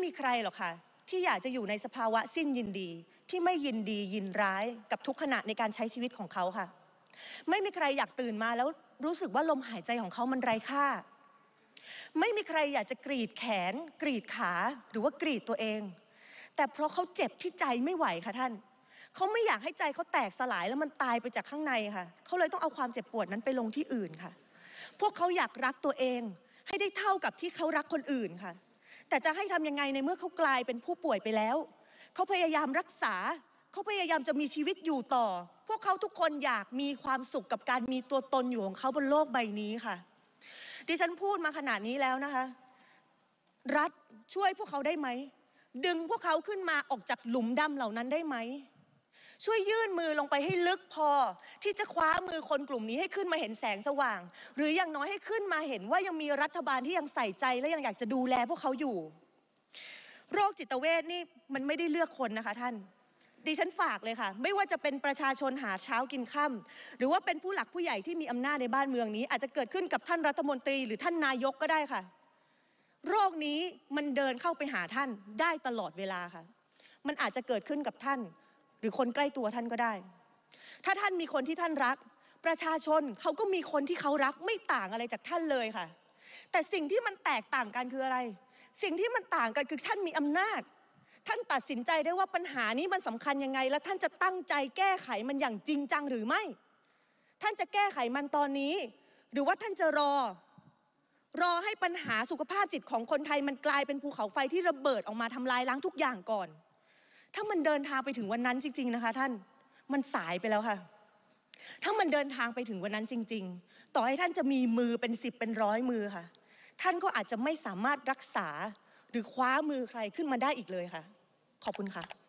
มีใครหรอกค่ะที่อยากจะอยู่ในสภาวะสิ้นยินดีที่ไม่ยินดียินร้ายกับทุกขณะในการใช้ชีวิตของเขาค่ะไม่มีใครอยากตื่นมาแล้วรู้สึกว่าลมหายใจของเขามันไร้ค่าไม่มีใครอยากจะกรีดแขนกรีดขาหรือว่ากรีดตัวเองแต่เพราะเขาเจ็บที่ใจไม่ไหวค่ะท่านเขาไม่อยากให้ใจเขาแตกสลายแล้วมันตายไปจากข้างในค่ะเขาเลยต้องเอาความเจ็บปวดนั้นไปลงที่อื่นค่ะพวกเขาอยากรักตัวเองให้ได้เท่ากับที่เขารักคนอื่นค่ะแต่จะให้ทำยังไงในเมื่อเขากลายเป็นผู้ป่วยไปแล้วเขาพยายามรักษาเขาพยายามจะมีชีวิตอยู่ต่อพวกเขาทุกคนอยากมีความสุขกับการมีตัวตนอยู่ของเขาบนโลกใบนี้ค่ะดิฉันพูดมาขนาดนี้แล้วนะคะรัฐช่วยพวกเขาได้ไหมดึงพวกเขาขึ้นมาออกจากหลุมดำเหล่านั้นได้ไหมช่วยยื่นมือลงไปให้ลึกพอที่จะคว้ามือคนกลุ่มนี้ให้ขึ้นมาเห็นแสงสว่างหรืออย่างน้อยให้ขึ้นมาเห็นว่ายังมีรัฐบาลที่ยังใส่ใจและยังอยากจะดูแลพวกเขาอยู่โรคจิตเวชนี่มันไม่ได้เลือกคนนะคะท่านดิฉันฝากเลยค่ะไม่ว่าจะเป็นประชาชนหาเช้ากินค่ำหรือว่าเป็นผู้หลักผู้ใหญ่ที่มีอำนาจในบ้านเมืองนี้อาจจะเกิดขึ้นกับท่านรัฐมนตรีหรือท่านนายกก็ได้ค่ะโรคนี้มันเดินเข้าไปหาท่านได้ตลอดเวลาค่ะมันอาจจะเกิดขึ้นกับท่านหรือคนใกล้ตัวท่านก็ได้ถ้าท่านมีคนที่ท่านรักประชาชนเขาก็มีคนที่เขารักไม่ต่างอะไรจากท่านเลยค่ะแต่สิ่งที่มันแตกต่างกันคืออะไรสิ่งที่มันต่างกันคือท่านมีอำนาจท่านตัดสินใจได้ว่าปัญหานี้มันสำคัญยังไงและท่านจะตั้งใจแก้ไขมันอย่างจริงจังหรือไม่ท่านจะแก้ไขมันตอนนี้หรือว่าท่านจะรอให้ปัญหาสุขภาพจิตของคนไทยมันกลายเป็นภูเขาไฟที่ระเบิดออกมาทำลายล้างทุกอย่างก่อนถ้ามันเดินทางไปถึงวันนั้นจริงๆนะคะท่านมันสายไปแล้วค่ะถ้ามันเดินทางไปถึงวันนั้นจริงๆต่อให้ท่านจะมีมือเป็น10เป็น100มือค่ะท่านก็อาจจะไม่สามารถรักษาหรือคว้ามือใครขึ้นมาได้อีกเลยค่ะขอบคุณค่ะ